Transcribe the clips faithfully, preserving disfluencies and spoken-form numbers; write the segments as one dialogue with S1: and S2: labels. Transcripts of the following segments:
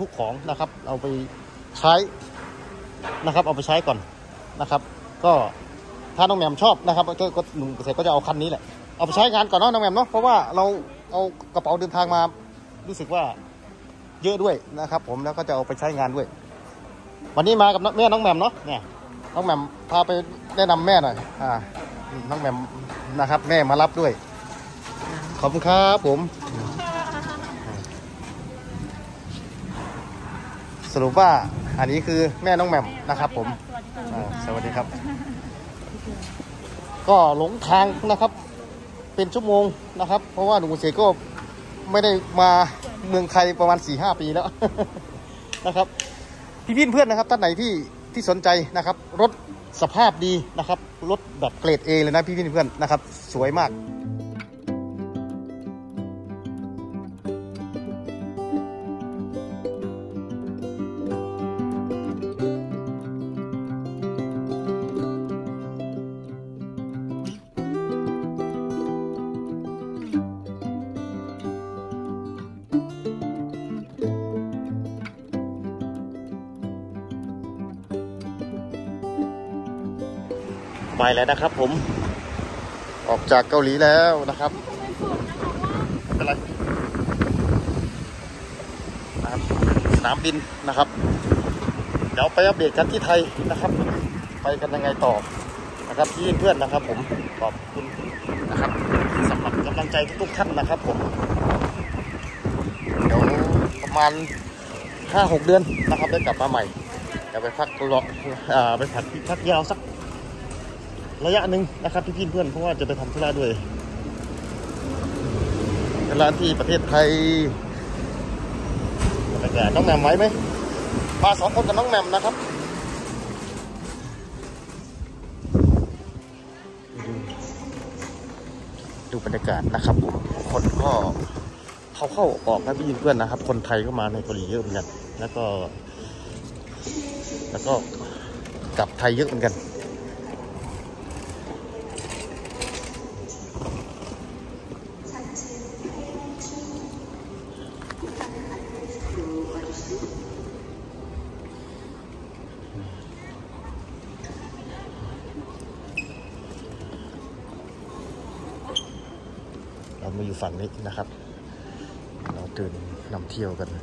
S1: ทุกของนะครับเอาไปใช้นะครับเอาไปใช้ก่อนนะครับก็ถ้าน้องแหม่มชอบนะครับก็ก็หนุ่มเกษตรก็จะเอาคันนี้แหละเอาไปใช้งานก่อนเนาะน้องแหม่มเนาะเพราะว่าเราเอากระเป๋าเดินทางมารู้สึกว่าเยอะด้วยนะครับผมแล้วก็จะเอาไปใช้งานด้วยวันนี้มากับแม่น้องแหม่มเนาะเนี่ยน้องแหม่มพาไปแนะนำแม่หน่อยอ่าน้องแหม่มนะครับแม่มารับด้วยขอบคุณครับผมสรุปว่าอันนี้คือแม่น้องแหม่มนะครับผมสวัสดีครับก็หลงทางนะครับเป็นชั่วโมงนะครับเพราะว่าหนุ่มเกษตรก็ไม่ได้มาเมืองไทยประมาณ สี่ห้า ปีแล้ว นะครับพี่พี่เพื่อนนะครับท่านไหนที่ที่สนใจนะครับรถสภาพดีนะครับรถแบบเกรด A เลยนะพี่พี่เพื่อนนะครับสวยมากไปแล้วนะครับผมออกจากเกาหลีแล้วนะครับไม่เป็นไรนะครับสนามบินนะครับเดี๋ยวไปอัปเดตกันที่ไทยนะครับไปกันยังไงต่อนะครับพี่เพื่อนนะครับผมขอบคุณนะครับสำหรับกำลังใจทุกๆท่านนะครับผมเดี๋ยวประมาณ ห้าหก เดือนนะครับได้กลับมาใหม่เดี๋ยวไปพักรอไปพักพักยาวสักระยะหนึ่งนะครับพี่เพื่อนเพราะว่าจะไปทำธุระด้วยเป็นร้านที่ประเทศไทยบรรยากาศน้องแหม่มไว้ไหมมาสองคนกับน้องแหม่มนะครับดูบรรยากาศนะครับผมคนก็เข้าเข้าออกนะพี่เพื่อนนะครับคนไทยก็มาในเกาหลีเยอะเหมือนกันแล้วก็แล้วก็กลับไทยเยอะเหมือนกันเรามาอยู่ฝั่งนี้นะครับเราตื่นนำเที่ยวกัน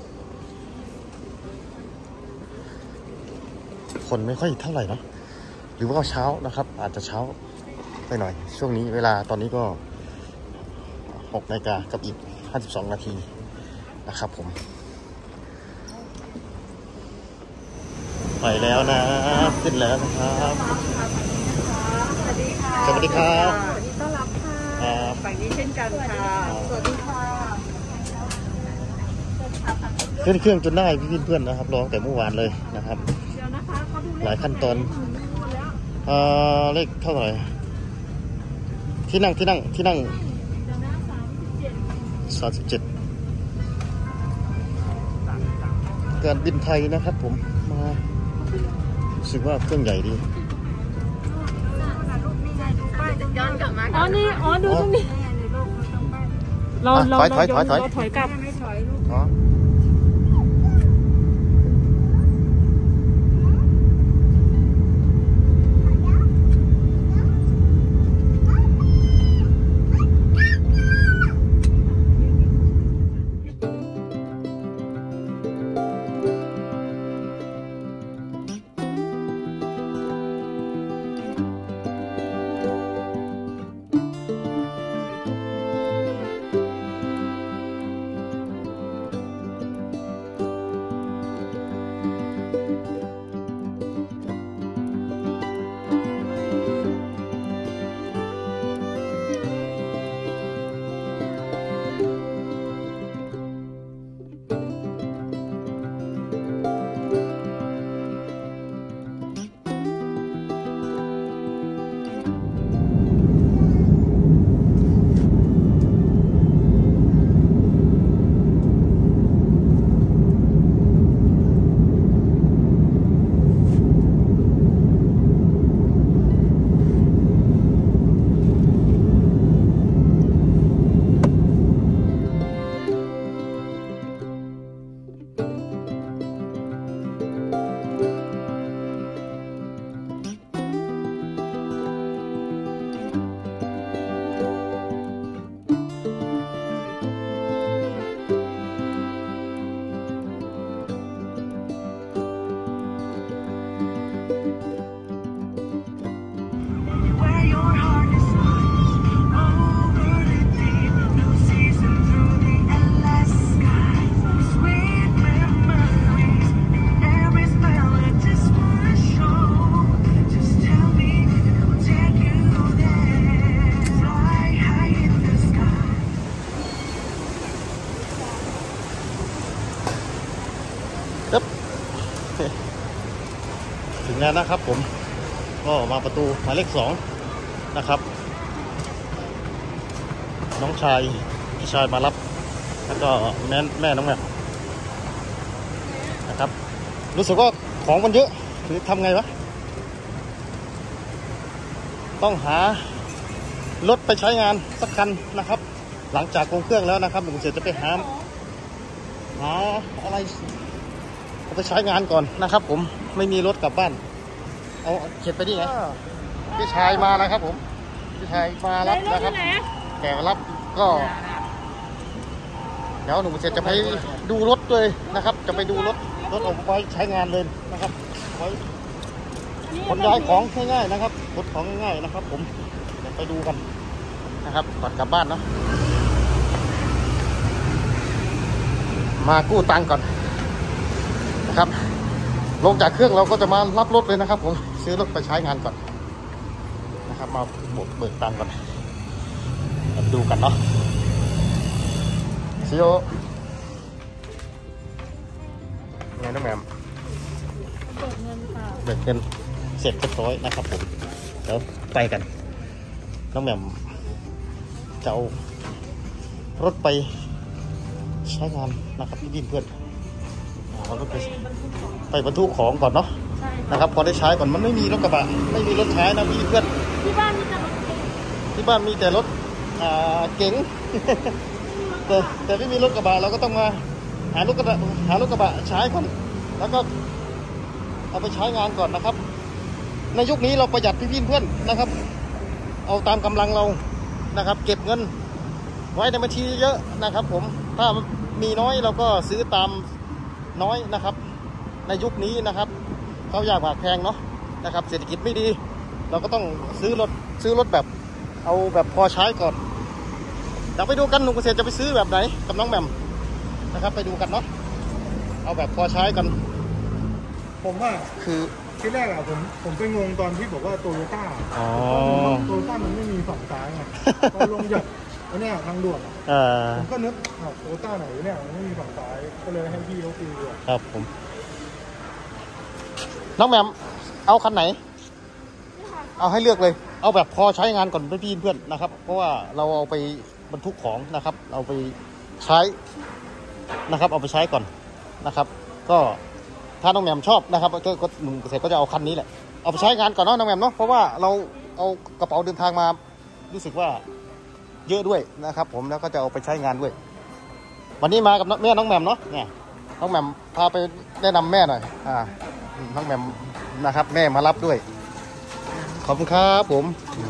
S1: คนไม่ค่อยเท่าไหร่เนาะหรือว่าเช้านะครับอาจจะเช้าไปหน่อยช่วงนี้เวลาตอนนี้ก็หกนาฬิกากับอีกห้าสิบสองนาทีนะครับผมไปแล้วนะขึ้นแล้วนะครับ
S2: สวัสดีค่ะ
S1: สวัสดีครับ
S2: สวัสดีต้อนรับค่ะฝั่งนี้เช่นกันค่ะสวัสดีค่ะ
S1: ขึ้นเครื่องจนได้พี่เพื่อนนะครับรอตั้งแต่เมื่อวานเลยนะครับหลายขั้นตอนเอ่อเลขเท่าไหร่ที่นั่งที่นั่งที่นั่งสามสิบเจ็ดการบินไทยนะครับผมมารู้สึกว่าเครื่องใหญ่ดี
S2: อ๋อนี่อ๋อดูตรงนี้เราเราเราถอยถอยถอยกลับไม่ถอยลูกอ๋อ
S1: ครับถึงแล้วนะครับผมก็มาประตูหมายเลขสองนะครับน้องชายพี่ชายมารับแล้วก็แม่แม่น้องแม่นะครับรู้สึกว่าของมันเยอะหรือทำไงวะต้องหารถไปใช้งานสักคันนะครับหลังจากลงเครื่องแล้วนะครับผมเสร็จจะไปหาหาอะไรเอาไปใช้งานก่อนนะครับผมไม่มีรถกลับบ้านเอาเข็ดไปดิไงพี่ชายมานะครับผมพี่ชายมารับนะครับแต่รับก็เดี๋ยวหนุ่มเสร็จจะไปดูรถด้วยนะครับจะไปดูรถรถเอาไว้ใช้งานเลยนะครับไว้ขนย้ายของง่ายๆนะครับขนของง่ายๆนะครับผมเดี๋ยวไปดูกันนะครับก่อนกลับบ้านเนาะมากู้ตังค์ก่อนนะครับลงจากเครื่องเราก็จะมารับรถเลยนะครับผมซื้อรถไปใช้งานก่อนนะครับมาเบิกตังค์ก่อนดูกันเนาะซิโอไงน้องแหม่มเบิกเงินค่ะเบิกเงินเสร็จเรียบร้อยนะครับผมเดี๋ยวไปกันน้องแหม่มจะเอารถไปใช้งานนะครับพี่ดินเพื่อนเอารถไปไปบรรทุกของก่อนเนาะนะครับพอได้ใช้ก่อนมันไม่มีรถกระบะไม่มีรถใช้นะพี่เพื่อนที่บ้านมีแต่รถที่บ้านมีแต่รถอ่าเก๋งแต่แต่ไม่มีรถกระบะเราก็ต้องมาหารถกระบะหารถกระบะใช้ก่อนแล้วก็เอาไปใช้งานก่อนนะครับในยุคนี้เราประหยัดพี่เพื่อนนะครับเอาตามกำลังเรานะครับเก็บเงินไว้ในบัญชีเยอะนะครับผมถ้ามีน้อยเราก็ซื้อตามน้อยนะครับในยุคนี้นะครับเขาอยากฝากแพงเนาะนะครับเศรษฐกิจไม่ดีเราก็ต้องซื้อรถซื้อรถแบบเอาแบบพอใช้ก่อนเดี๋ยวไปดูกันหนุ่มเกษตรจะไปซื้อแบบไหนกับน้องแหม่มนะครับไปดูกันเนาะเอาแบบพอใช้กัน
S3: ผมว่า
S1: คือ
S3: ที่แรกอะผมผมไปงงตอนที่บอกว่าโตโยต้า
S1: อ๋อ
S3: โตโยต้ามันไม่มีฝั่งซ้ายไงพอลงหยัดอันนี้ทางด่วนผมก็นึกโตโยต้าไหนเนี่ยมันไม่มีฝั่งซ้ายก็เลยให้พี่เขาคุย
S1: ครับผมน้องแหม่มเอาคันไหนเอาให้เลือกเลยเอาแบบพอใช้งานก่อนพี่เพื่อนนะครับเพราะว่าเราเอาไปบรรทุกของนะครับเอาไปใช้นะครับเอาไปใช้ก่อนนะครับก็ถ้าน้องแหม่มชอบนะครับก็หนุ่มเกษตรก็จะเอาคันนี้แหละเอาไปใช้งานก่อนเนาะน้องแหม่มเนาะเพราะว่าเราเอากระเป๋าเดินทางมารู้สึกว่าเยอะด้วยนะครับผมแล้วก็จะเอาไปใช้งานด้วยวันนี้มากับแม่น้องแหม่มเนาะเนี่ยน้องแหม่มพาไปแนะนำแม่หน่อยอ่าน้องแหม่มนะครับแม่มารับด้วยขอบคุณครับผม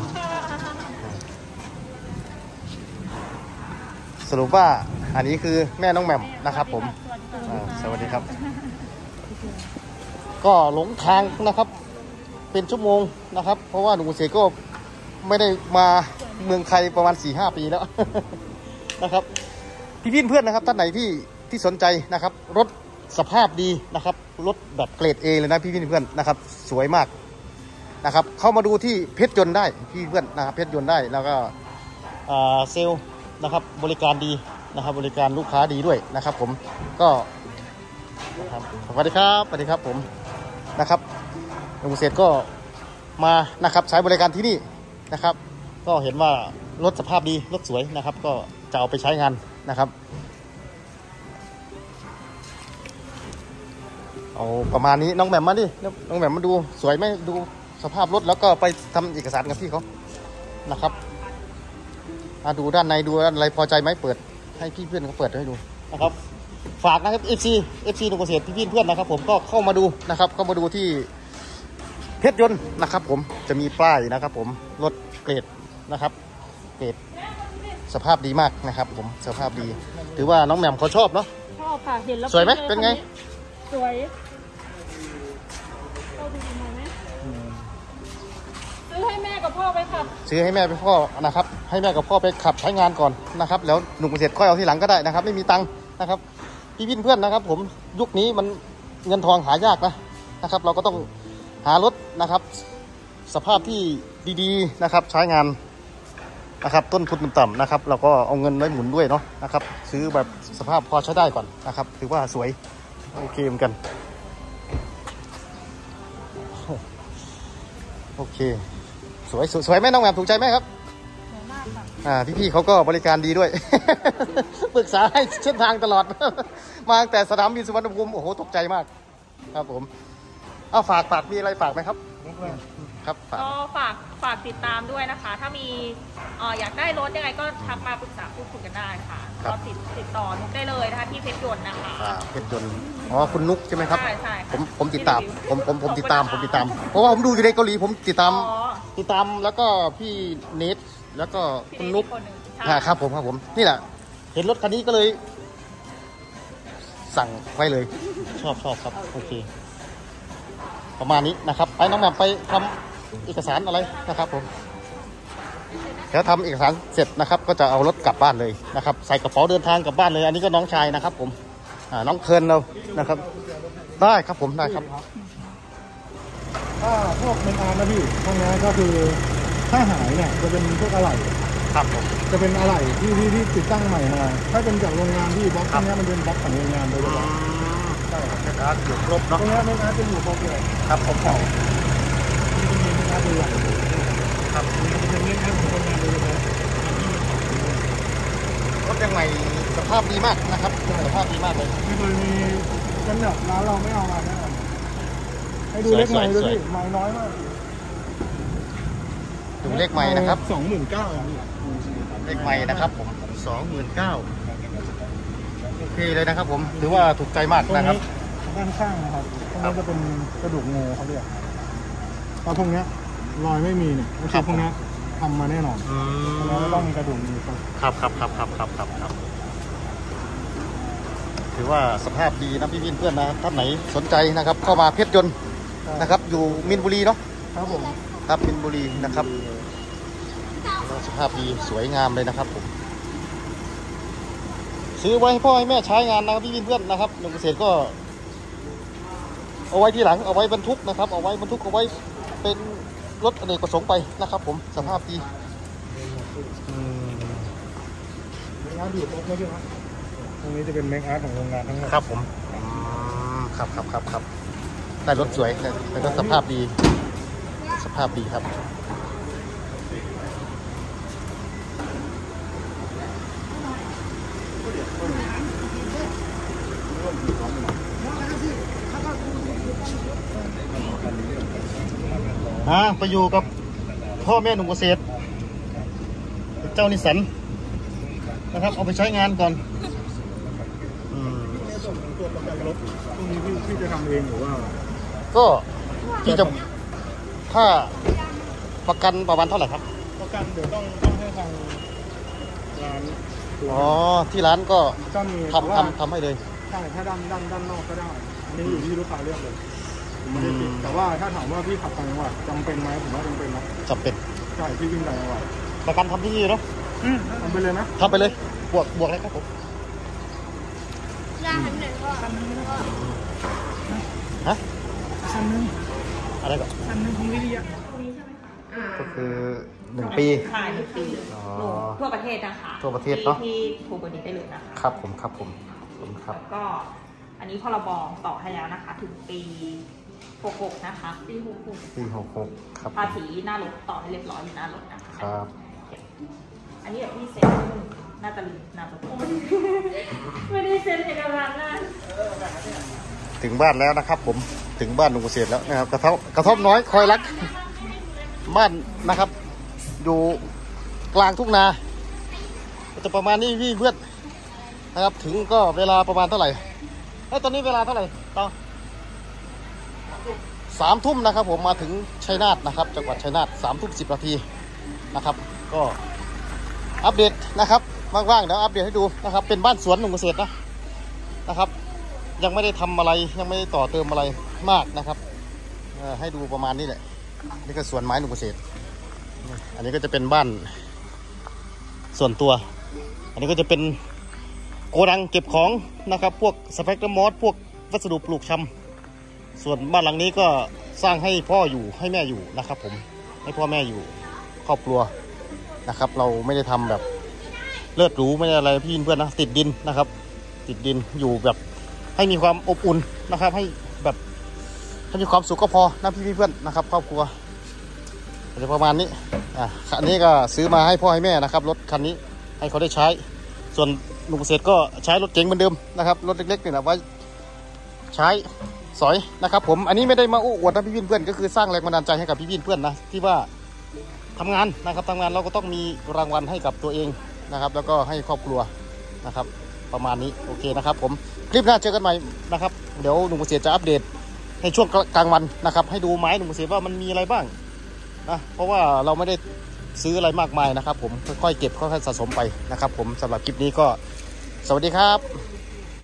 S1: สรุปว่าอันนี้คือแม่น้องแหม่มนะครับผมสวัสดีครับก็หลงทางนะครับเป็นชั่วโมงนะครับเพราะว่าหนุ่มเสกก็ไม่ได้มาเมืองไทยประมาณ สี่ห้า ปีแล้วนะครับพี่พี่เพื่อนนะครับท่านไหนที่ที่สนใจนะครับรถสภาพดีนะครับรถแบบเกรด เอ เลยนะพี่พี่เพื่อนนะครับสวยมากนะครับเข้ามาดูที่เพชรยนต์ได้พี่เพื่อนนะครับเพชรยนต์ได้แล้วก็เซลล์นะครับบริการดีนะครับบริการลูกค้าดีด้วยนะครับผมก็สวัสดีครับสวัสดีครับผมนะครับหนุ่มเกษตรก็มานะครับใช้บริการที่นี่นะครับก็เห็นว่ารถสภาพดีรถสวยนะครับก็จะเอาไปใช้งานนะครับเอาประมาณนี้น้องแหม่มมาดิน้องแหม่มมาดูสวยไหมดูสภาพรถแล้วก็ไปทำเอกสารกับพี่เขานะครับมาดูด้านในดูด้านอะไรพอใจไหมเปิดให้พี่เพื่อนเขาเปิดให้ดูนะครับฝากนะครับ เอฟ ซี เอฟ ซี หนุ่มเกษตรพี่เพื่อนนะครับผมก็เข้ามาดูนะครับเข้ามาดูที่เพชรยนต์นะครับผมจะมีป้ายนะครับผมรถเกรดนะครับเกรดสภาพดีมากนะครับผมสภาพดีถือว่าน้องแหม่มเขาชอบเนาะ
S2: ชอบค่ะเห็นแล้ว
S1: สวยไหมเป็นไง
S2: สวยเข้าดูดีไหมซื้อให้แม่กับพ่อไปขับ
S1: ซื้อให้แม่ไปพ่อนะครับให้แม่กับพ่อไปขับใช้งานก่อนนะครับแล้วหนุ่มเกษตรค่อยเอาที่หลังก็ได้นะครับไม่มีตังค์นะครับพี่พี่เพื่อนนะครับผมยุคนี้มันเงินทองหายากนะนะครับเราก็ต้องหารถนะครับสภาพที่ดีๆนะครับใช้งานนะครับต้นทุนต่ำๆนะครับเราก็เอาเงินไว้หมุนด้วยเนาะนะครับซื้อแบบสภาพพอใช้ได้ก่อนนะครับถือว่าสวยโอเคเหมือนกันโอเคสวยสวยไหมน้องแหม่มถูกใจไหมครับอ่าพี่ๆเขาก็บริการดีด้วย ปรึกษาให้เส้นทางตลอด มาตั้งแต่สนามบินสุวรรณภูมิโอ้โหตกใจมากครับผมเอาฝากฝากมีอะไรฝากไหมครับครับ
S2: ก็ฝากฝากติดตามด้วยนะคะ ถ้ามีเอ่ออยากได้รถยังไงก็ทักมาปรึกษาพูดคุยกันได้ค่ะก็ติดติดต่อนุกได้เลยนะคะที่เพชรยนต์นะคะ
S1: เพชรยนต์อ๋อคุณนุกใช่ไหมครับ
S2: ใช่ใช่
S1: ผมผมติดตามผมผมผมติดตามผมติดตามเพราะว่าผมดูอยู่ในเกาหลีผมติดตามติดตามแล้วก็พี่เนทแล้วก็คุณนุกครับผมครับผมนี่แหละเห็นรถคันนี้ก็เลยสั่งไว้เลยชอบชอบครับโอเคประมาณนี้นะครับไปน้องแหม่มไปทำเอกสารอะไรนะครับผมแล้วทำเอกสารเสร็จนะครับก็จะเอารถกลับบ้านเลยนะครับใส่กระเป๋าเดินทางกลับบ้านเลยอันนี้ก็น้องชายนะครับผมอ่าน้องเคิร์นเรานะครับได้ครับผมได้ครับ
S3: ถ้าพวกเมนอาร์นะพี่พวกนี้ก็คือถ้าหายเนี่ยจะเป็นพวกอะไหล่
S1: ครับผม
S3: จะเป็นอะไหล่ที่ที่ที่ติดตั้งใหม่มาถ้าเป็นจากโรงงานที่บล็อกพวกนี้มันเป็นบล็อกของโรงงานโดยเฉพาะ
S1: ใช่ครับเมนอาร์อยู่ครบเนาะ
S3: ตรงนี้เมนอาร์จะอยู่ครบเลย
S1: ครับผม
S3: เก่าเมนอาร์ตัวใหญ่ครับเป็นเมนอาร์ของโรงงานโดยเฉพาะ
S1: รถยังใหม่สภาพดีมากนะครับสภาพดีมากเลย
S3: ไม่เคยมีกันแบบร้านเราไม่เอามาแน่นอนให้ดูเลขใหม่ดูดิใหม่น้อยมาก
S1: ดูเลขใหม่นะครับ
S3: สองหมื่นเก้า
S1: เลขใหม่นะครับผมสองหมื่นเก้าโอเคเลยนะครับผมถือว่าถูกใจมากนะครับ
S3: ด้านข้างนะครับตรงนี้จะเป็นกระดูกงูเขาเรียกเพราะพวกนี้รอยไม่มีเนี่ยคือพวกนี้ทำมาแน่นอนแล้วต้องมีกระดูกงู
S1: ครับครับครับครับครับครับครับถือว่าสภาพดีนะพี่วินเพื่อนนะท่านไหนสนใจนะครับเข้ามาเพชรยนต์นะครับอยู่มินบุรีเนาะ
S3: ครับผม
S1: ครับมินบุรีนะครับสภาพดีสวยงามเลยนะครับผมซื้อไว้ให้พ่อให้แม่ใช้งานนะครับพี่วินเพื่อนนะครับหนุ่มเกษตรก็เอาไว้ที่หลังเอาไว้บรรทุกนะครับเอาไว้บรรทุกเอาไว้เป็นรถอเนกประสงค์ไปนะครับผมสภาพดี
S3: งานอยู่ครบไม่ใช่ไหมตรงนี้จะเป็นเมคอาร์ตของโรงงานทั้งหมด
S1: ครับผมครับครับครับครับแต่รถสวยแต่ก็สภาพดีสภาพดีครับอ่าไปอยู่กับพ่อแม่หนุ่มเกษตรเจ้านิสสันนะครับเอาไปใช้งานก่อนอืม
S3: ส่วนของตัวประกันรถตรงนี้พี่พี่จะทำเองหรือว่า
S1: ก็พี่จะถ้าประกันประมาณเท่าไหร่ครับ
S3: ประกันเดี๋ยวต้องต้องให้ทางร้าน
S1: อ๋อที่ร้านก็ทำทำทำให้เลย
S3: ใช่ถ้าด้านด้านด้านนอกก็ได้อันนี้อยู่ที่ลูกค้าเลือกเลยไม่ได้ติดแต่ว่าถ้าถามว่าพี่ขับต่างจังหวัดจำเป็นไหมผมว่าจำเป็นนะ
S1: จำเป็น
S3: ใช่พี่วิ่งต่างจังหวัด
S1: ประกันทำที่นี่เนาะ
S3: ทำไปเลยนะ
S1: ทำไปเลยบวกบวกเลยครับผม
S2: ร้านหนึ่งก็
S1: ฮะ
S3: ชั้นหนึ่ง
S1: อะไรก่อน
S3: ชั้นหนึ่งของวิริยะ
S1: ก็คือหนึ่งปี
S2: ขายหนึ่งปีทั่วประเทศนะคะ
S1: ทั่วประเทศเนาะ
S2: ที่โทรเบอร์นี้ได้เลยนะคะ
S1: ครับผมครับผมครับ
S2: แล้วก็อันนี้พรบต่อให้แล้วนะคะถึงปีหกหกนะคะปีหกหก
S1: ปีหกหกครับ
S2: ภาษีหน้ารถต่อให้เรียบร้อยอยู่หน้ารถนะคะ
S1: ครับ
S2: อันนี้แบบพี่เซ็นน่าจะลืมนามสกุลไม่ได้เซ็นเอกสารนะ
S1: ถึงบ้านแล้วนะครับผมถึงบ้านลุงเกษตรแล้วนะครับกระท่อมกระท่อมน้อยคอยรักบ้านนะครับอยู่กลางทุ่งนาจะประมาณนี้พี่เพื่อนนะครับถึงก็เวลาประมาณเท่าไหร่แล้วตอนนี้เวลาเท่าไหร่ต่อสามทุ่มนะครับผมมาถึงชัยนาทนะครับจังหวัดชัยนาทสามทุ่มสิบนาทีนะครับก็อัปเดตนะครับว่างๆเดี๋ยวอัปเดตให้ดูนะครับเป็นบ้านสวนหนุ่มเกษตรนะนะครับยังไม่ได้ทำอะไรยังไม่ได้ต่อเติมอะไรมากนะครับให้ดูประมาณนี้แหละนี่ก็สวนไม้หนุ่มเกษตรอันนี้ก็จะเป็นบ้านส่วนตัวอันนี้ก็จะเป็นโกดังเก็บของนะครับพวกสเปกเตอร์มอสพวกวัสดุปลูกชำส่วนบ้านหลังนี้ก็สร้างให้พ่ออยู่ให้แม่อยู่นะครับผมให้พ่อแม่อยู่ครอบครัวนะครับเราไม่ได้ทำแบบเลิศหรูไม่ได้อะไรพี่เพื่อนนะติดดินนะครับติดดินอยู่แบบให้มีความอบอุ่นนะครับให้แบบให้มีความสุขก็พอนะพี่เพื่อนนะครับครอบครัวอะไรประมาณนี้อ่ะคันนี้ก็ซื้อมาให้พ่อให้แม่นะครับรถคันนี้ให้เขาได้ใช้ส่วนลุงเกษตรก็ใช้รถเก๋งเหมือนเดิมนะครับรถเล็กๆนี่นะไว้ใช้สอยนะครับผมอันนี้ไม่ได้มาอู้อวดนะพี่เพื่อนก็คือสร้างแรงบันดาลใจให้กับพี่เพื่อนนะที่ว่าทำงานนะครับทำงานเราก็ต้องมีรางวัลให้กับตัวเองนะครับแล้วก็ให้ครอบครัวนะครับประมาณนี้โอเคนะครับผมคลิปหน้าเจอกันใหม่นะครับเดี๋ยวหนุ่มเกษตรจะอัปเดตในช่วงกลางวันนะครับให้ดูไม้หนุ่มเกษตรว่ามันมีอะไรบ้างนะเพราะว่าเราไม่ได้ซื้ออะไรมากมายนะครับผมค่อยๆเก็บค่อยๆสะสมไปนะครับผมสำหรับคลิปนี้ก็สวัสดีครับ